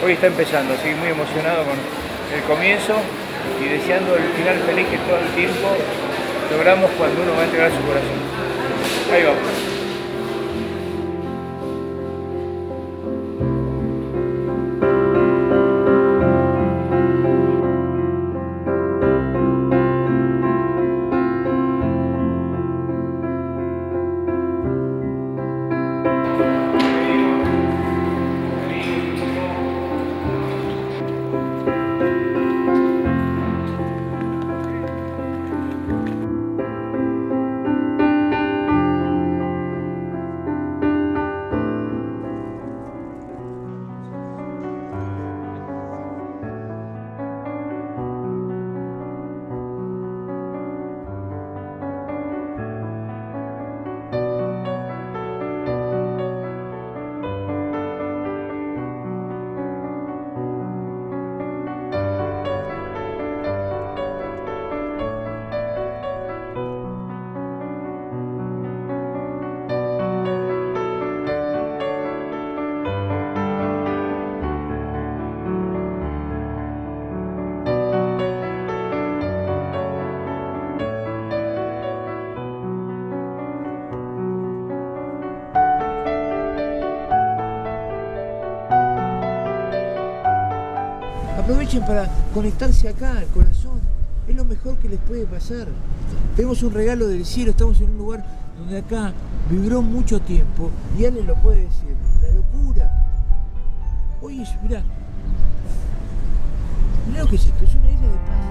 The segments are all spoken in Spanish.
hoy está empezando, así que muy emocionado con el comienzo y deseando el final feliz que todo el tiempo logramos cuando uno va a entregar su corazón. Ahí vamos. Aprovechen para conectarse acá, al corazón. Es lo mejor que les puede pasar. Tenemos un regalo del cielo, estamos en un lugar donde acá vibró mucho tiempo y alguien lo puede decir. La locura. Oye, mirá. Mirá lo que es esto, es una isla de paz.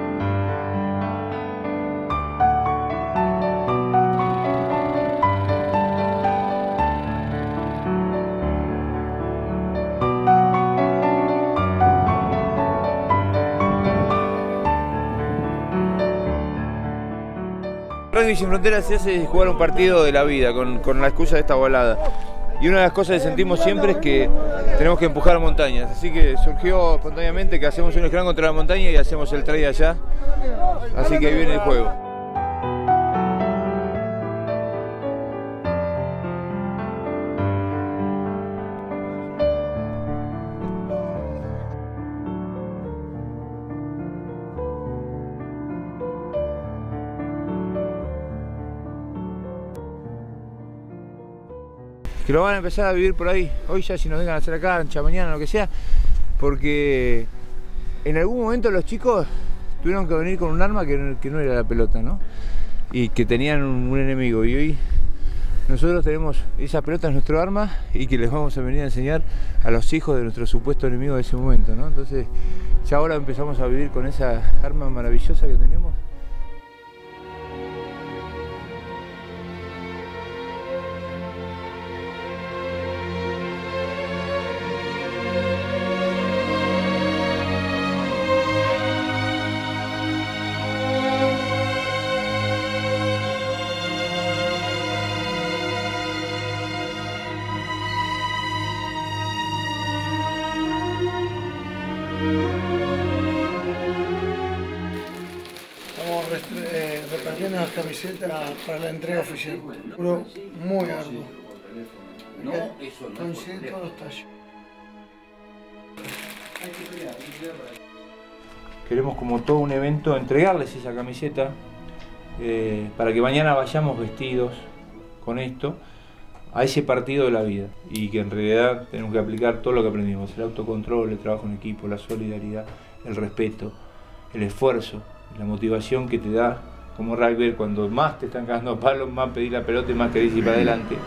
Rugby Sin Fronteras se hace jugar un partido de la vida con la excusa de esta balada. Y una de las cosas que sentimos siempre es que tenemos que empujar montañas. Así que surgió espontáneamente que hacemos un scrum contra la montaña y hacemos el try allá. Así que ahí viene el juego. Que lo van a empezar a vivir por ahí, hoy ya si nos dejan hacer la cancha, mañana, lo que sea, porque en algún momento los chicos tuvieron que venir con un arma que no era la pelota, ¿no? Y que tenían un enemigo, y hoy nosotros tenemos esa pelota, es nuestro arma, y que les vamos a venir a enseñar a los hijos de nuestro supuesto enemigo de ese momento, ¿no? Entonces ya ahora empezamos a vivir con esa arma maravillosa que tenemos. Repartiendo las camisetas para la entrega oficial. Pero muy arduo. Coincide todos los tallos. Queremos como todo un evento entregarles esa camiseta para que mañana vayamos vestidos con esto a ese partido de la vida y que en realidad tenemos que aplicar todo lo que aprendimos, el autocontrol, el trabajo en equipo, la solidaridad, el respeto, el esfuerzo, la motivación que te da como rugby cuando más te están cagando a palos, más pedís la pelota y más querés ir para adelante.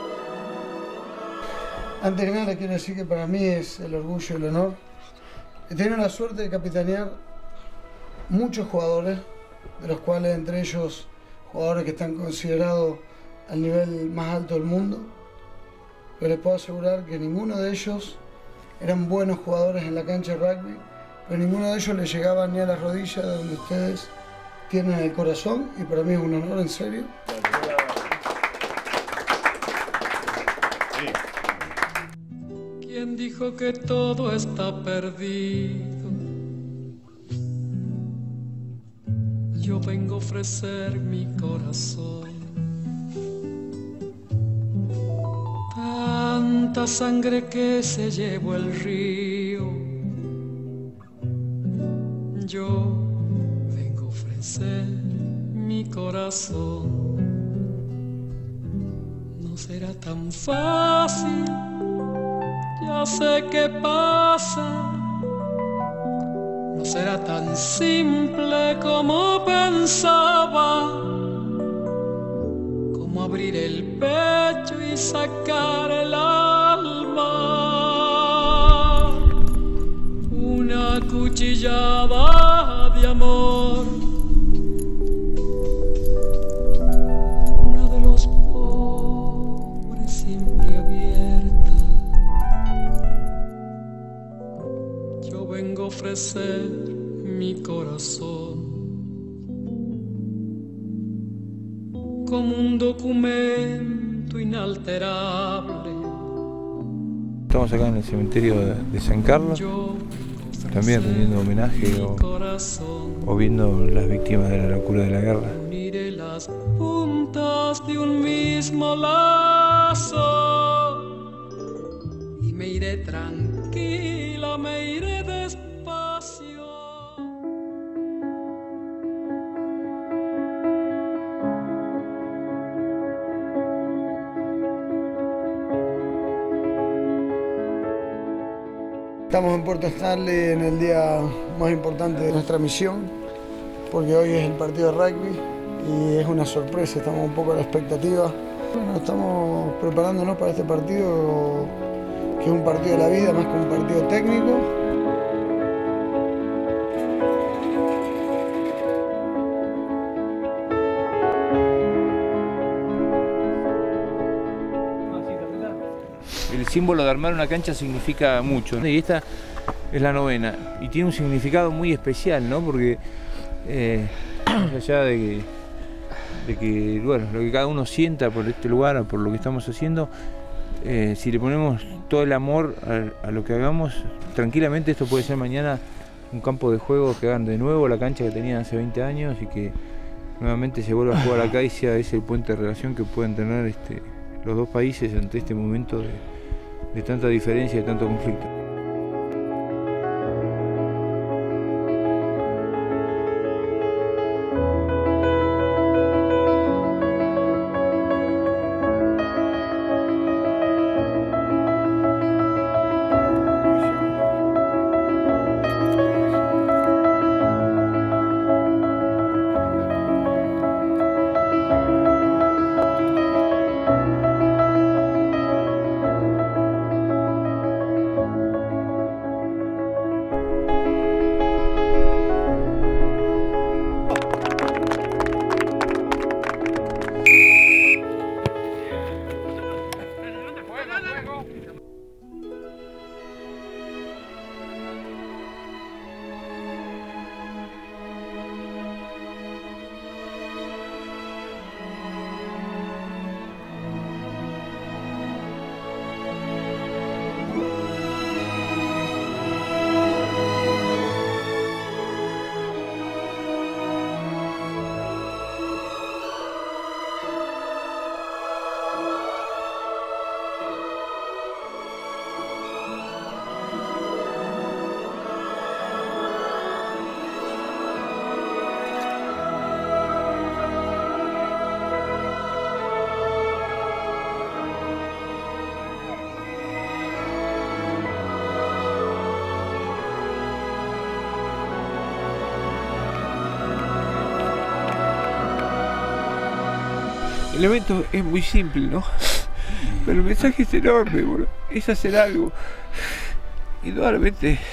Antes que nada quiero decir que para mí es el orgullo y el honor. He tenido la suerte de capitanear muchos jugadores, de los cuales entre ellos jugadores que están considerados al nivel más alto del mundo. Pero les puedo asegurar que ninguno de ellos eran buenos jugadores en la cancha de rugby, pero ninguno de ellos les llegaba ni a las rodillas de donde ustedes tienen el corazón, y para mí es un honor, en serio. ¿Quién dijo que todo está perdido? Yo vengo a ofrecer mi corazón. Tanta sangre que se llevó el río Yo vengo a ofrecer mi corazón. No será tan fácil, ya sé qué pasa. No será tan simple como pensaba, como abrir el pecho y sacar el alma. Una cuchillada de amor, una de los pobres siempre abierta. Yo vengo a ofrecer mi corazón como un documento inalterable. Estamos acá en el cementerio de San Carlos, también rendiendo homenaje o viendo las víctimas de la locura de la guerra. Uniré las puntas de un mismo lazo y me iré tranquila, me iré despacio. Estamos en Puerto Stanley en el día más importante de nuestra misión, porque hoy es el partido de rugby y es una sorpresa, estamos un poco a la expectativa. Bueno, estamos preparándonos para este partido, que es un partido de la vida más que un partido técnico. El símbolo de armar una cancha significa mucho, ¿no? Y esta es la 9ª y tiene un significado muy especial, ¿no? Porque más allá de que bueno, lo que cada uno sienta por este lugar, por lo que estamos haciendo, si le ponemos todo el amor a lo que hagamos, tranquilamente esto puede ser mañana un campo de juego que hagan de nuevo la cancha que tenían hace 20 años y que nuevamente se vuelva a jugar acá y sea ese el puente de relación que pueden tener los dos países ante este momento de tanta diferencia y de tanto conflicto. El evento es muy simple, ¿no? Pero el mensaje es enorme, boludo. Es hacer algo. Indudablemente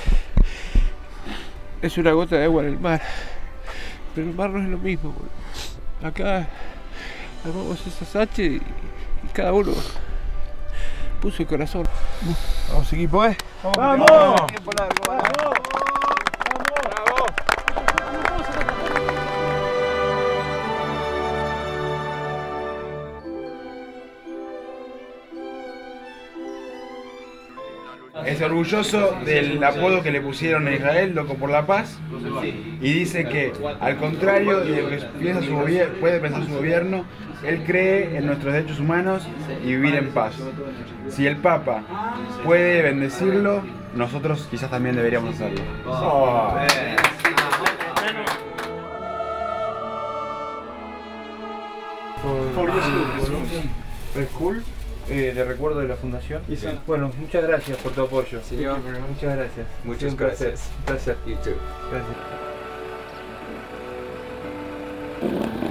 es una gota de agua en el mar, pero el mar no es lo mismo, boludo. Acá armamos esas H y cada uno puso el corazón. Vamos, equipo, ¿eh? ¡Vamos! ¡Vamos! Es orgulloso del apodo que le pusieron a Israel, Loco por la Paz, y dice que, al contrario de lo que puede pensar su gobierno, él cree en nuestros derechos humanos y vivir en paz. Si el Papa puede bendecirlo, nosotros quizás también deberíamos hacerlo. Oh. por Red School, de recuerdo de la fundación. Bueno, muchas gracias por tu apoyo. Señor. Muchas gracias. Muchas Un placer. gracias. Un placer. You too. Gracias.